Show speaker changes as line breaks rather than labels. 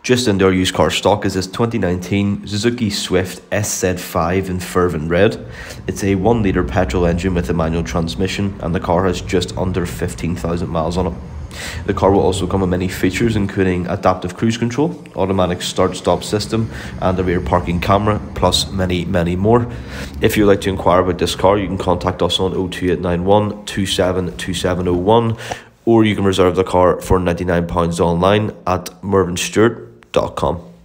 Just in their used car stock is this 2019 Suzuki Swift SZ5 in fervent red. It's a 1 litre petrol engine with a manual transmission, and the car has just under 15,000 miles on it. The car will also come with many features, including adaptive cruise control, automatic start-stop system, and a rear parking camera, plus many more. If you'd like to inquire about this car, you can contact us on 02891 272701, or you can reserve the car for £99 online at mervynstewart.com.